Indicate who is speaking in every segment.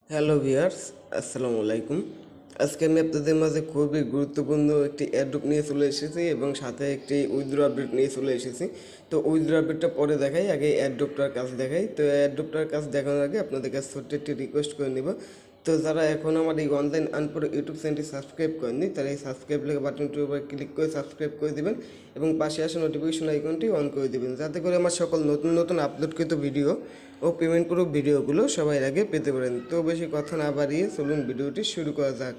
Speaker 1: Hello viewers, আসসালামু আলাইকুম। আজকে আমি আপনাদের মাঝে খুবই গুরুত্বপূর্ণ একটি অ্যাড্রপ নিয়ে চলে এসেছি এবং সাথে একটি উইথড্র আপডেট নিয়ে চলে এসেছি। তো উইথড্র আপডেটটা পরে দেখাই, আগে অ্যাড্রপটার কাজ দেখাই। তো অ্যাড্রপটার কাজ দেখানোর আগে আপনাদের কাছে ছোট্ট একটি রিকোয়েস্ট করে নিব। তো যারা এখন আমার এই অনলাইন আনপড় ইউটিউব চ্যানেলটি সাবস্ক্রাইব করেননি, তারা এই সাবস্ক্রাইব লেখা বাটনটির উপর ক্লিক করে সাবস্ক্রাইব করে দেবেন এবং পাশে আসা নোটিফিকেশন আইকনটি অন করে দেবেন, যাতে করে আমার সকল নতুন নতুন আপলোডকৃত ভিডিও ও পেমেন্ট প্রুফ ভিডিওগুলো সবাই আগে পেতে পারেন। তো বেশি কথা না বাড়িয়ে চলুন ভিডিওটি শুরু করা যাক।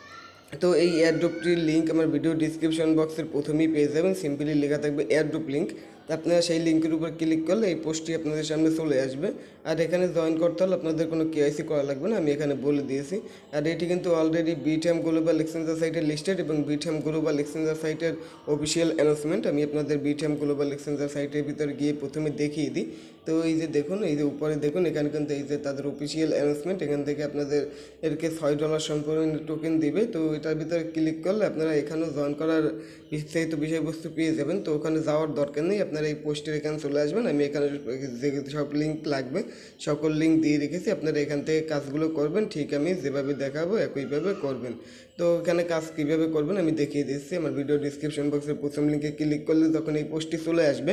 Speaker 1: তো এই এয়ারড্রপটির লিঙ্ক আমার ভিডিও ডিসক্রিপশন বক্সের প্রথমেই পেয়ে যাবেন। সিম্পলি লেখা থাকবে এয়ারড্রপ লিঙ্ক। তো আপনারা সেই লিঙ্কের উপর ক্লিক করলে এই পোস্টটি আপনাদের সামনে চলে আসবে। আর এখানে জয়েন করতে হলে আপনাদের কোনো কেওয়াইসি করা লাগবে না, আমি এখানে বলে দিয়েছি। আর এটি কিন্তু অলরেডি বিটিএম গ্লোবাল এক্সচেঞ্জার সাইটে লিস্টেড এবং বিটিএম গ্লোবাল এক্সচেঞ্জার সাইটের অফিসিয়াল অ্যানাউন্সমেন্ট আমি আপনাদের বিটিএম গ্লোবাল এক্সচেঞ্জার সাইটের ভিতরে গিয়ে প্রথমে দেখিয়ে দিই। তো এই যে দেখুন, এই যে উপরে দেখুন, এখানে কিন্তু এই যে তাদের অফিসিয়াল অ্যানাউন্সমেন্ট, এখান থেকে আপনাদের এরকে $6 সম্পূর্ণ টোকেন দিবে। তো এটার ভিতরে ক্লিক করলে আপনারা এখানেও জয়েন করার বিস্তারিত বিষয়বস্তু পেয়ে যাবেন। তো ওখানে যাওয়ার দরকার নেই, আপনারা এই পোস্টের এখানে চলে আসবেন। আমি এখানে যে সব লিঙ্ক লাগবে সকল লিঙ্ক দিয়ে রেখেছি, আপনারা এখান থেকে কাজগুলো করবেন। ঠিক আমি যেভাবে দেখাবো একইভাবে করবেন। তো এখানে কাজ কীভাবে করবেন আমি দেখিয়ে দিচ্ছি। আমার ভিডিও ডিসক্রিপশন বক্সের প্রথম লিঙ্কে ক্লিক করলে তখন এই পোস্টটি চলে আসবে।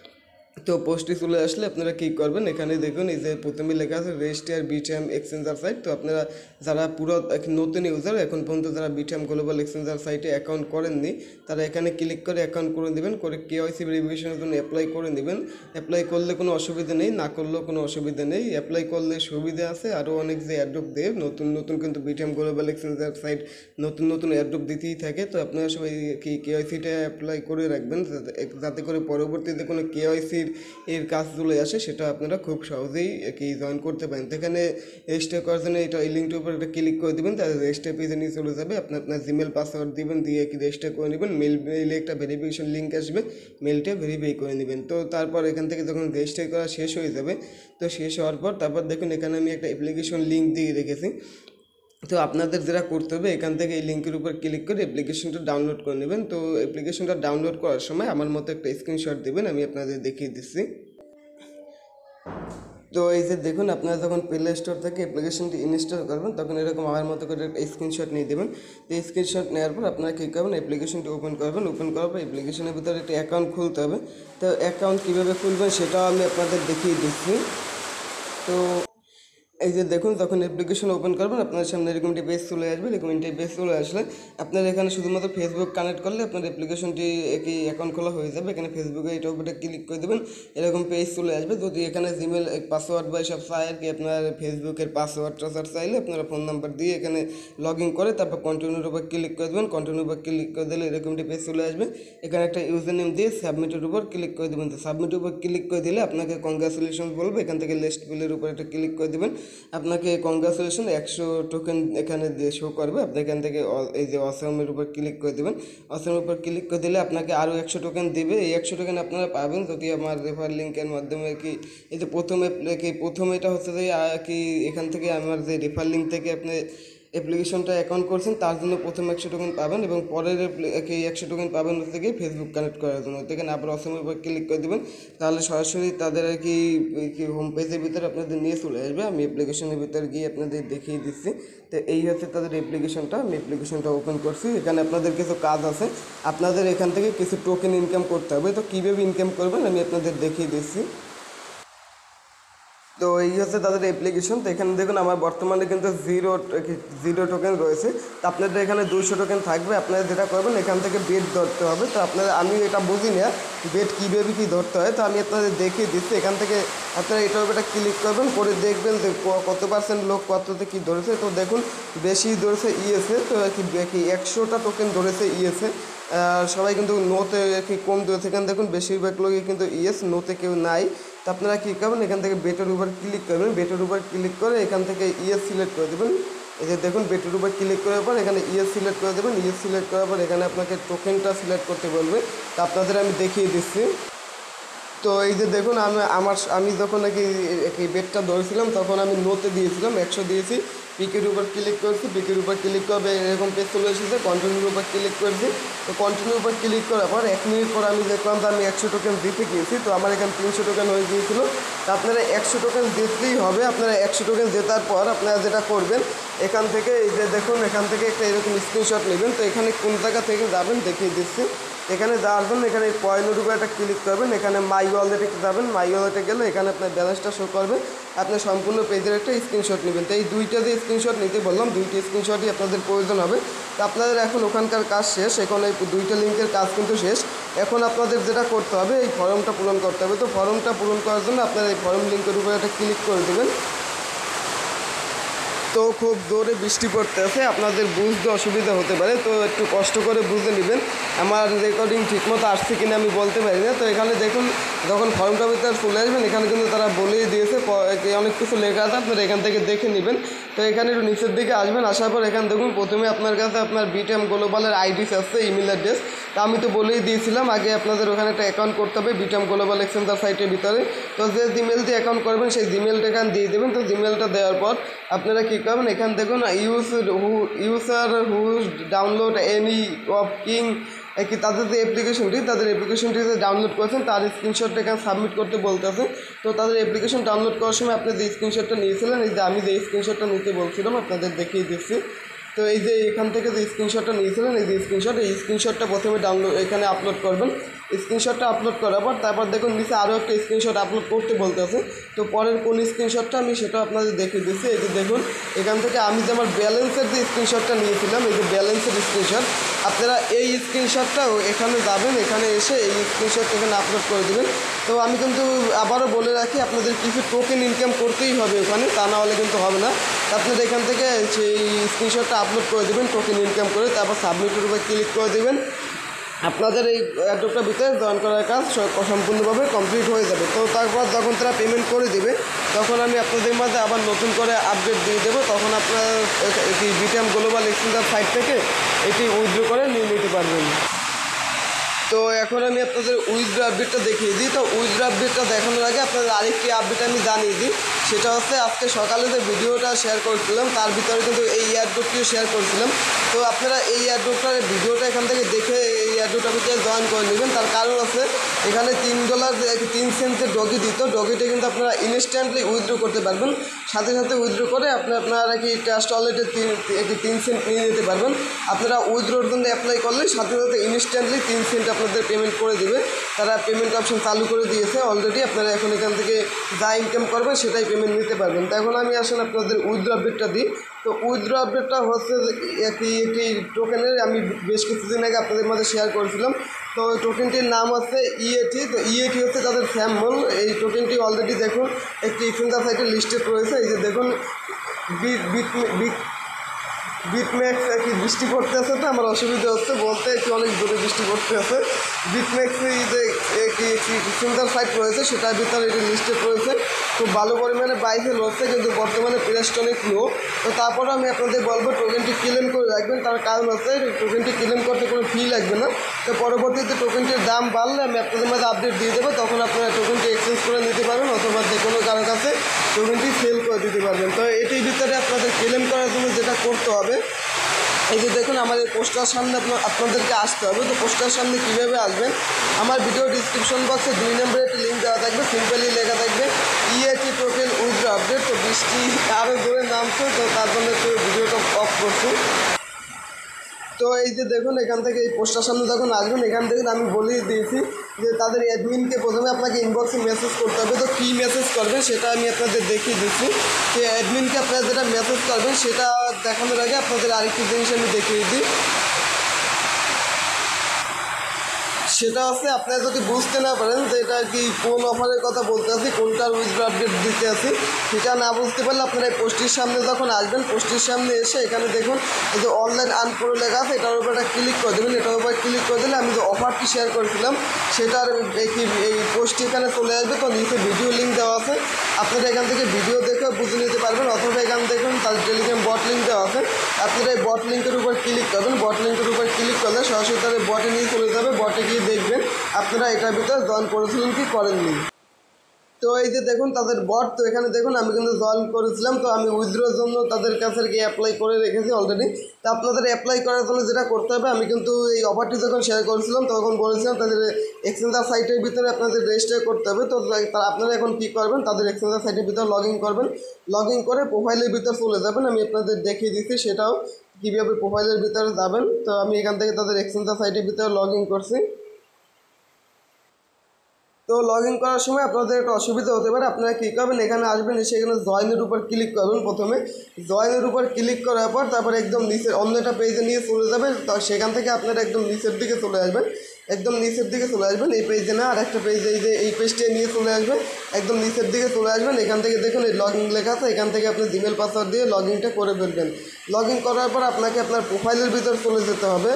Speaker 1: তো পোস্টটি চলে আসলে আপনারা কী করবেন, এখানে দেখুন এই যে প্রথমে লেখা আছে রেজিস্টার বিটিএম এক্সচেঞ্জার সাইট। তো আপনারা যারা পুরো নতুন ইউজার, এখন পর্যন্ত যারা বিটিএম গ্লোবাল এক্সচেঞ্জার সাইটে অ্যাকাউন্ট করেননি, তারা এখানে ক্লিক করে অ্যাকাউন্ট করে দেবেন, করে কেওয়াইসি ভেরিফিকেশনের জন্য অ্যাপ্লাই করে নেবেন। অ্যাপ্লাই করলে কোনো অসুবিধা নেই, না করলেও কোনো অসুবিধা নেই। অ্যাপ্লাই করলে সুবিধা আছে, আরও অনেক যে অ্যাড্রপ দেয় নতুন নতুন, কিন্তু বিটিএম গ্লোবাল এক্সচেঞ্জার সাইট নতুন নতুন অ্যাড্রপ দিতেই থাকে। তো আপনারা সবাই কি কেওয়াইসিটা অ্যাপ্লাই করে রাখবেন, যাতে করে পরবর্তীতে কোনো কেওয়াইসির এর কাজ চলে আসে, সেটা আপনারা খুব সহজেই কি জয়েন করতে পারেন। তো এখানে রেজিস্টার করার জন্য এটা এই লিঙ্কটির উপর একটা ক্লিক করে দেবেন, তাহলে রেজিস্টার পেজে নিয়ে চলে যাবে। আপনার জিমেল পাসওয়ার্ড দিবেন, দিয়ে কি রেজিস্টার করে নেবেন। মেইলে একটা ভেরিফিকেশন লিঙ্ক আসবে, মেলটা ভেরিফাই করে নেবেন। তো তারপর এখান থেকে যখন রেজিস্টার করা শেষ হয়ে যাবে, তো শেষ হওয়ার পর তারপর দেখুন এখানে আমি একটা অ্যাপ্লিকেশন লিঙ্ক দিয়ে রেখেছি। তো আপনাদের যেটা করতে হবে, এখান থেকে এই লিঙ্কের উপর ক্লিক করে অ্যাপ্লিকেশনটা ডাউনলোড করে নেবেন। তো অ্যাপ্লিকেশনটা ডাউনলোড করার সময় আমার মতো একটা স্ক্রিনশট দেবেন, আমি আপনাদের দেখিয়ে দিচ্ছি। তো এই যে দেখুন, আপনারা যখন প্লে স্টোর থেকে অ্যাপ্লিকেশনটি ইনস্টল করবেন, তখন এরকম আমার মতো করে একটা স্ক্রিনশট নিয়ে দেবেন। তো স্ক্রিনশট নেওয়ার পর আপনারা কী করবেন, অ্যাপ্লিকেশনটি ওপেন করবেন। ওপেন করার পর অ্যাপ্লিকেশনের ভিতরে একটা অ্যাকাউন্ট খুলতে হবে। তো অ্যাকাউন্ট কীভাবে খুলবেন সেটাও আমি আপনাদের দেখিয়ে দিচ্ছি। তো এই যে দেখুন, যখন অ্যাপ্লিকেশন ওপেন করবেন আপনার সামনে এরকম একটি পেজ চলে আসবে। এরকম একটি পেজ চলে আসলে আপনারা এখানে শুধুমাত্র ফেসবুক কানেক্ট করলে আপনার অ্যাপ্লিকেশনটি একই অ্যাকাউন্ট খোলা হয়ে যাবে। এখানে ফেসবুকে এটা উপরে ক্লিক করে দেবেন, এরকম পেজ চলে আসবে। যদি এখানে জিমেল পাসওয়ার্ড বা এসব চাই আর কি, আপনার ফেসবুকের পাসওয়ার্ড টাসওয়ার্ড চাইলে আপনারা ফোন নাম্বার দিয়ে এখানে লগ ইন করে তারপর কন্টিনিউর উপর ক্লিক করে দেবেন। কন্টিনিউর উপর ক্লিক করে দিলে এরকম একটি পেজ চলে আসবে। এখানে একটা ইউজার নেম দিয়ে সাবমিটের উপর ক্লিক করে দেবেন। তো সাবমিটের উপর ক্লিক করে দিলে আপনাকে কংগ্রাচুলেশন বলবে। এখান থেকে লিস্ট বিলের উপর একটা ক্লিক করে দেবেন, আপনাকে কংগ্রাচুলেশন 100 টোকেন এখানে দিয়ে শো করবে। আপনি এখান থেকে এই যে অসমের উপর ক্লিক করে দেবেন। অসমের উপর ক্লিক করে দিলে আপনাকে আরও 100 টোকেন দেবে। এই 100 টোকেন আপনারা পাবেন যদি আমার রেফার লিঙ্কের মাধ্যমে কি, এই যে প্রথমে এটা হচ্ছে যে কি, এখান থেকে আমার যে রেফার লিঙ্ক থেকে আপনি অ্যাপ্লিকেশনটা অ্যাকাউন্ট করছেন তার জন্য প্রথম 100 টোকেন পাবেন, এবং পরের এই 100 টোকেন পাবেন হচ্ছে গিয়ে ফেসবুক কানেক্ট করার জন্য। এখানে আবার অসমের উপর ক্লিক করে দেবেন, তাহলে সরাসরি তাদের আর কি হোম পেজের ভিতরে আপনাদের নিয়ে চলে আসবে। আমি অ্যাপ্লিকেশনের ভিতরে গিয়ে আপনাদের দেখিয়ে দিচ্ছি। তো এই হচ্ছে তাদের অ্যাপ্লিকেশনটা, আমি অ্যাপ্লিকেশনটা ওপেন করছি। এখানে আপনাদের কিছু কাজ আছে, আপনাদের এখান থেকে কিছু টোকেন ইনকাম করতে হবে। তো কীভাবে ইনকাম করবেন আমি আপনাদের দেখিয়ে দিচ্ছি। তো এই হচ্ছে তাদের অ্যাপ্লিকেশন। তো এখানে দেখুন আমার বর্তমানে কিন্তু জিরো টোকেন রয়েছে। তো আপনাদের এখানে 200 টোকেন থাকবে। আপনারা যেটা করবেন, এখান থেকে বেট ধরতে হবে। তো আপনারা, আমি এটা বুঝি না বেট কীভাবে কী ধরতে হয়, তো আমি আপনাদের দেখিয়ে দিচ্ছি। এখান থেকে আপনারা এটার উপর একটা ক্লিক করবেন, করে দেখবেন যে কত পার্সেন্ট লোক কততে কী ধরেছে। তো দেখুন বেশি ধরেছে ইএসএ, তো কি 100টা টোকেন ধরেছে ইএসএ। সবাই কিন্তু নোতে কি কম ধরেছে। এখানে দেখুন বেশিরভাগ লোকই কিন্তু ইএস, নোতে কেউ নাই। তো আপনারা কী করবেন, এখান থেকে বেটের উপর ক্লিক করবেন। বেটের উপর ক্লিক করে এখান থেকে ইএস সিলেক্ট করে দেবেন। এই যে দেখুন বেটের উপর ক্লিক করার পর এখানে ইএস সিলেক্ট করে দেবেন। ইএস সিলেক্ট করার পর এখানে আপনাকে টোকেনটা সিলেক্ট করতে বলবে। তো আপনাদের আমি দেখিয়ে দিচ্ছি। তো তো এই যে দেখুন আমি যখন এই বেডটা ধরেছিলাম তখন আমি নোতে দিয়েছিলাম 100 দিয়েছি, পিকের উপর ক্লিক করেছি, পিকের উপর ক্লিক করবে এরকম পেজ চলে এসেছে, কন্টিনিউর উপর ক্লিক করেছি। তো কন্টিনিউর উপর ক্লিক করার পর 1 মিনিট পর আমি দেখলাম যে আমি 100 টোকেন দিতে গিয়েছি, তো আমার এখানে 300 টোকেন হয়ে গিয়েছিলো। তো আপনারা 100 টোকেন দিতেই হবে। আপনারা 100 টোকেন জেতার পর আপনারা যেটা করবেন, এখান থেকে এই যে দেখুন এখান থেকে একটা এরকম স্ক্রিনশট নেবেন। তো এখানে কোন জায়গা থেকে যাবেন দেখিয়ে দিচ্ছি। এখানে যাওয়ার জন্য এখানে পয়েন্টের উপর একটা ক্লিক করবেন, এখানে মাই ওয়ালেটে যাবেন, মাই ওয়ালেটে গেলে এখানে আপনার ব্যালেন্সটা শো করবে, আপনি সম্পূর্ণ পেজের একটা স্ক্রিনশট নেবেন। তো এই দুইটা যে স্ক্রিনশট নিতে বললাম, দুইটি স্ক্রিনশটই আপনাদের প্রয়োজন হবে। তো আপনাদের এখন ওখানকার কাজ শেষ, এখন এই দুইটা লিঙ্কের কাজ কিন্তু শেষ। এখন আপনাদের যেটা করতে হবে এই ফর্মটা পূরণ করতে হবে। তো ফর্মটা পূরণ করার জন্য আপনারা এই ফর্ম লিঙ্কের উপরে একটা ক্লিক করে দেবেন। তো খুব জোরে বৃষ্টি পড়তে আছে, আপনাদের বুঝতে অসুবিধা হতে পারে, তো একটু কষ্ট করে বুঝে নেবেন। আমার রেকর্ডিং ঠিকমতো আসছে কিনা আমি বলতে পারি না। তো এখানে দেখুন যখন ফর্মটা ভিতরে চলে আসবেন, এখানে কিন্তু তারা বলেই দিয়েছে অনেক কিছু লেখা আছে, আপনারা এখান থেকে দেখে নেবেন। তো এখানে একটু নিচের দিকে আসবেন, আসার পর এখানে দেখুন প্রথমে আপনার কাছে আপনার বিটিএম গ্লোবালের আইডি আছে, ইমেল অ্যাড্রেস। তা আমি তো বলেই দিয়েছিলাম আগে আপনাদের ওখানে একটা অ্যাকাউন্ট করতে হবে বিটিএম গ্লোবাল এক্সচেঞ্জার সাইটের ভিতরে। তো যে জিমেল দিয়ে অ্যাকাউন্ট করবেন সেই জিমেলটা এখানে দিয়ে দেবেন। তো জিমেলটা দেওয়ার পর আপনারা কী করবেন, এখান দেখুন user who download any of king কি তাদের যে অ্যাপ্লিকেশনটি যে ডাউনলোড করেছেন তার স্ক্রিনশটটা এখানে সাবমিট করতে বলতেছে। তো তাদের অ্যাপ্লিকেশন ডাউনলোড করার সময় আপনি যে স্ক্রিনশটটা নিয়েছিলেন, এই যে আমি যে স্ক্রিনশটটা নিতে বলছিলাম আপনাদের দেখিয়ে দিচ্ছি। তো এই যে এখান থেকে যে স্ক্রিনশটটা নিয়েছিলেন, এই যে স্ক্রিনশটটা প্রথমে ডাউনলোড এখানে আপলোড করবেন। স্ক্রিনশটটা আপলোড করার পর তারপর দেখুন নিচে আরও একটা স্ক্রিনশট আপলোড করতে বলতেছে। তো পরের কোন স্ক্রিনশটটা আমি সেটা আপনাদের দেখিয়ে দিচ্ছি। এই যে দেখুন এখান থেকে আমি যে আমার ব্যালেন্সের যে স্ক্রিনশটটা নিয়েছিলাম, এই যে ব্যালেন্সের স্ক্রিনশট, আপনারা এই স্ক্রিনশটটাও এখানে যাবেন, এখানে এসে এই স্ক্রিনশট এখানে আপলোড করে দেবেন। তো আমি কিন্তু আবারও বলে রাখি আপনাদের কিছু টোকেন ইনকাম করতেই হবে ওখানে, তা না হলে কিন্তু হবে না। আপনারা এখান থেকে সেই স্ক্রিনশটটা আপলোড করে দেবেন টোকেন ইনকাম করে, তারপর সাবমিটের উপর ক্লিক করে দেবেন। আপনাদের এই অ্যাড্রপটার ভিতরে জয়েন করার কাজ সম্পূর্ণভাবে কমপ্লিট হয়ে যাবে। তো তারপর যখন তারা পেমেন্ট করে দেবে তখন আমি আপনাদের মাঝে আবার নতুন করে আপডেট দিয়ে দেবো, তখন আপনারা এটি বিটিএম গ্লোবাল এক্সচেঞ্জার সাইট থেকে এটি উইথড্র করে নিয়ে নিতে পারবেন। তো এখন আমি আপনাদের উইথড্র আপডেটটা দেখিয়ে দিই। তো উইথড্র আপডেটটা দেখানোর আগে আপনাদের আরেকটি আপডেট আমি জানিয়ে দিই, সেটা হচ্ছে আজকে সকালে যে ভিডিওটা শেয়ার করেছিলাম তার ভিতরে কিন্তু এই এয়ারড্রপটিও শেয়ার করেছিলাম। তো আপনারা এই এয়ারড্রপটার ভিডিওটা এখান থেকে দেখে এই এয়ারড্রপটার ভিতরে জয়েন করে নেবেন। তার কারণ আছে এখানে $3 ডগি দিত, ডগিটা কিন্তু আপনারা ইনস্ট্যান্টলি উইথড্র করতে পারবেন, সাথে সাথে উইথড্র করে আপনারা কি ট্রাস্ট ওয়ালেটে 3 সেন্ট নিয়ে নিতে পারবেন। আপনারা উইথড্রোর জন্য অ্যাপ্লাই করলে সাথে সাথে ইনস্ট্যান্টলি 3 সেন্ট আপনাদের পেমেন্ট করে দেবে। তারা পেমেন্ট অপশন চালু করে দিয়েছে অলরেডি, আপনারা এখন এখান থেকে যা ইনকাম করবেন সেটাই পেমেন্ট নিতে পারবেন। তো এখন আমি আসলে আপনাদের উইথড্র আপডেটটা দিই। তো উইথড্র আপডেটটা হচ্ছে একটি টোকেনের আমি বেশ কিছুদিন আগে আপনাদের মধ্যে শেয়ার করেছিলাম। তো ওই টোকেনটির নাম হচ্ছে ইএটি। তো ইএটি হচ্ছে তাদের স্যাম্বল। এই টোকেনটি অলরেডি দেখুন একটি এক্সচেঞ্জার সাইটে লিস্টেড রয়েছে। এই যে দেখুন বিটম্যাক্স কি বৃষ্টি পড়তে আছে, তো আমার অসুবিধা হচ্ছে বলতে, একটু অনেক জোরে বৃষ্টি পড়তে আছে। বিটম্যাক্স যে এক্সচেঞ্জার সাইট রয়েছে সেটার ভিতরে এটি লিস্টেড রয়েছে। খুব ভালো পরিমাণে বাইসেল হচ্ছে, কিন্তু বর্তমানে প্রাইসটা অনেক লো। তো তারপরে আমি আপনাদের বলবো টোকেনটি ক্লেম করে রাখবেন, তার কারণ হচ্ছে টোকেনটি ক্লেম করতে কোনো ফি লাগবে না। তো পরবর্তীতে টোকেনটির দাম বাড়লে আমি আপনাদের মধ্যে আপডেট দিয়ে দেবো, তখন আপনারা টোকেনটি এক্সচেঞ্জ করে নিতে পারবেন অথবা যে কোনো কারোর কাছে টোকেনটি সেল করে দিতে পারবেন। তো এটির ভিতরে আপনাদের ক্লেম করার জন্য যেটা করতে হবে, এই যে দেখুন আমার এই পোস্টার সামনে আপনাদেরকে আসতে হবে। তো পোস্টার সামনে কীভাবে আসবেন, আমার ভিডিও ডিসক্রিপশন বক্সে 2 নম্বরে একটি লিঙ্ক দেওয়া থাকবে, সিম্পলি লেখা থাকবে ইএটি টোকেন উইথড্র আপডেট। তো বৃষ্টি আরও জোরে নামছে, তো তার জন্য একটু ভিডিওটা অফ করছি। তো এই যে দেখুন এখান থেকে এই পোস্টার সামনে যখন আসবেন, এখান থেকে আমি বলেই দিয়েছি যে তাদের অ্যাডমিনকে প্রথমে আপনাকে ইনবক্সে মেসেজ করতে হবে। তো কী মেসেজ করবেন সেটা আমি আপনাদের দেখিয়ে দিচ্ছি। তো অ্যাডমিনকে আপনারা যেটা মেসেজ করবেন সেটা দেখানোর আগে আপনাদের আরেকটি জিনিস আমি দেখিয়ে দিই, সেটা হচ্ছে আপনারা যদি বুঝতে না পারেন যে এটা কি কোন অফারের কথা বলতে আছি, কোনটার উইথড্র আপডেট দিতে আছি, সেটা না বুঝতে পারলে আপনারা এই পোস্টের সামনে যখন আসবেন, পোস্টের সামনে এসে এখানে দেখুন এই যে অনলাইন আর্ন প্রো লেখা আছে, এটার উপর একটা ক্লিক করে দেবেন। এটার উপর ক্লিক করে দিলে আমি যে অফারটি শেয়ার করেছিলাম সেটার এই পোস্টটি এখানে চলে আসবে। তো নিচে ভিডিও লিঙ্ক দেওয়া আছে, আপনারা এখান থেকে ভিডিও দেখে বুঝে নিতে পারবেন, অথবা এখান দেখুন তার টেলিগ্রাম বট লিঙ্ক দেওয়া আছে, আপনারা এই বট লিঙ্কের উপর ক্লিক করবেন। বট লিঙ্কের উপর ক্লিক করলে সরাসরি তাদের বটে নিয়ে চলে যাবে, বটে গিয়ে দেখবেন আপনারা এটার ভিতরে জয়েন করেছিলেন কি করেননি। তো এই যে দেখুন তাদের বট, তো এখানে দেখুন আমি কিন্তু জয়েন করেছিলাম, তো আমি উইথড্রোর জন্য তাদের কাছে গিয়ে অ্যাপ্লাই করে রেখেছি অলরেডি। তো আপনাদের অ্যাপ্লাই করার জন্য যেটা করতে হবে, আমি কিন্তু এই অফারটি যখন শেয়ার করেছিলাম তখন বলেছিলাম তাদের এক্সচেঞ্জার সাইটের ভিতরে আপনাদের রেজিস্টার করতে হবে। তো আপনারা এখন কী করবেন, তাদের এক্সচেঞ্জার সাইটের ভিতরে লগ ইন করবেন, লগ ইন করে প্রোফাইলের ভিতরে চলে যাবেন। আমি আপনাদের দেখিয়ে দিচ্ছি সেটাও কীভাবে প্রোফাইলের ভিতরে যাবেন। তো আমি এখান থেকে তাদের এক্সচেঞ্জার সাইটের ভিতরে লগ ইন করছি। তো লগ ইন করার সময় আপনাদের একটা অসুবিধা হতে পারে, আপনারা কী করবেন, এখানে আসবেন, এসে এখানে জয়েনের উপর ক্লিক করবেন। প্রথমে জয়েনের উপর ক্লিক করার পর তারপরে একদম নিচের অন্য একটা পেজে নিয়ে চলে যাবেন। তো সেখান থেকে আপনারা একদম নিচের দিকে চলে আসবেন, একদম নিচের দিকে চলে আসবেন। এই পেজে না, আর একটা পেজে এই যে এই পেজটা নিয়ে চলে আসবেন, একদম নিচের দিকে চলে আসবেন। এখান থেকে দেখুন এই লগ ইন লেখা আছে, এখান থেকে আপনি জিমেল পাসওয়ার্ড দিয়ে লগ ইনটা করে ফেলবেন। লগ ইন করার পর আপনাকে আপনার প্রোফাইলের ভিতর চলে যেতে হবে।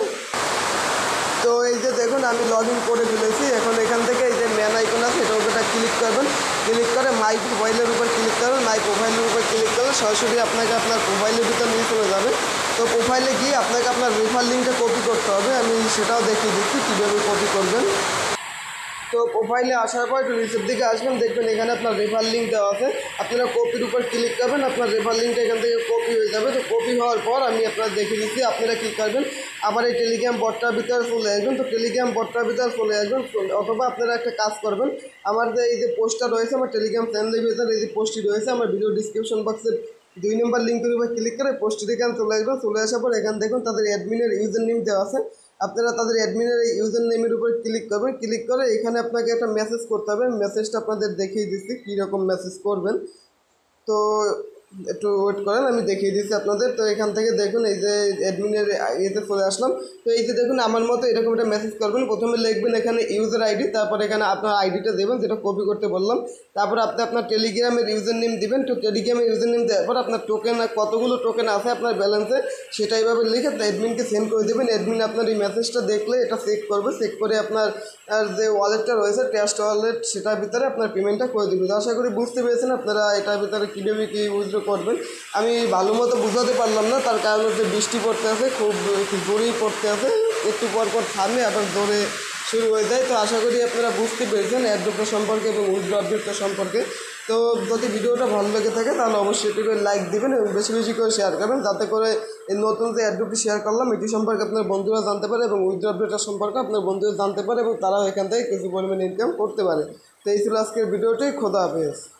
Speaker 1: তো এই যে দেখুন আমি লগ ইন করে ফেলেছি। এখন এখান থেকে এই যে ম্যান আইকন আছে এটার উপরটা ক্লিক করবেন, ক্লিক করে মাই প্রোফাইলের উপর ক্লিক করবেন, মাই প্রোফাইলের উপর ক্লিক করলে সরাসরি আপনাকে আপনার প্রোফাইলের ভিতর নিয়ে চলে যাবে। তো প্রোফাইলে গিয়ে আপনাকে আপনার রেফার লিঙ্কটা কপি করতে হবে, আমি সেটাও দেখিয়ে দিচ্ছি কীভাবে কপি করবেন। তো প্রোফাইলে আসার পর একটু নিচের দিকে আসবেন, দেখবেন এখানে আপনার রেফার লিঙ্ক দেওয়া আছে, আপনারা কপির উপর ক্লিক করবেন, আপনার রেফার লিঙ্কটা এখান থেকে কপি হয়ে যাবে। তো কপি হওয়ার পর আমি আপনারা দেখিয়ে দিচ্ছি আপনারা কী করবেন, আবার এই টেলিগ্রাম বটটার ভিতরে চলে আসবেন। তো টেলিগ্রাম বটটার ভিতরে চলে আসবেন, অথবা আপনারা একটা কাজ করবেন, আমার যে এই যে পোস্টটা রয়েছে আমার টেলিগ্রাম চ্যানেলের ভিতরে এই যে পোস্টটি রয়েছে আমার ভিডিও ডিসক্রিপশন বক্সের 2 নম্বর লিঙ্কের উপর ক্লিক করে পোস্টটি এখানে চলে আসবেন। চলে আসার পর এখানে দেখুন তাদের অ্যাডমিনের ইউজার নেম দেওয়া আছে, আপনারা তাদের অ্যাডমিনের এই ইউজার নেমের উপর ক্লিক করবেন। ক্লিক করে এখানে আপনাকে একটা মেসেজ করতে হবে, মেসেজটা আপনাদের দেখিয়ে দিচ্ছি কীরকম মেসেজ করবেন। তো একটু ওয়েট করেন, আমি দেখিয়ে দিচ্ছি আপনাদের। তো এখান থেকে দেখুন এই যে অ্যাডমিনের ইয়েতে চলে আসলাম। তো এই যে দেখুন আমার মতো এরকম একটা মেসেজ করবেন, প্রথমে লিখবেন এখানে ইউজার আইডি, তারপর এখানে আপনার আইডিটা দেবেন যেটা কপি করতে বললাম, তারপর আপনি আপনার টেলিগ্রামের ইউজার নেম দেবেন। তো টেলিগ্রামের ইউজার নেম দেওয়ার পর আপনার টোকেন কতগুলো টোকেন আছে আপনার ব্যালেন্সে সেটা এইভাবে লিখে অ্যাডমিনকে সেন্ড করে দেবেন। অ্যাডমিন আপনার এই মেসেজটা দেখলে এটা চেক করবে, চেক করে আপনার যে ওয়ালেটটা রয়েছে ট্রাস্ট ওয়ালেট সেটার ভিতরে আপনার পেমেন্টটা করে দেবে। তো আশা করি বুঝতে পেরেছেন আপনারা এটার ভিতরে কীভাবে কী উইথড্র করবেন। আমি ভালো মতো বুঝাতে পারলাম না, তার কারণ হচ্ছে বৃষ্টি পড়তে আছে, খুব জোরেই পড়তে আছে, একটু পর পর থামে আবার জোরে শুরু হয়ে যায়। তো আশা করি আপনারা বুঝতে পেরেছেন অ্যাড্রপটা সম্পর্কে এবং উইথড্র আপডেটটা সম্পর্কে। তো যদি ভিডিওটা ভালো লেগে থাকে তাহলে অবশ্যই একটু লাইক দিবেন এবং বেশি বেশি করে শেয়ার করবেন, যাতে করে এই নতুন যে অ্যাড্রপটি শেয়ার করলাম এটি সম্পর্কে আপনার বন্ধুরা জানতে পারে এবং উইথড্র আপডেটটা সম্পর্কে আপনার বন্ধুরা জানতে পারে এবং তারাও এখান থেকে কিছু পরিমাণে ইনকাম করতে পারে। তো এই ছিল আজকের ভিডিওটি। খোদা হাফেজ।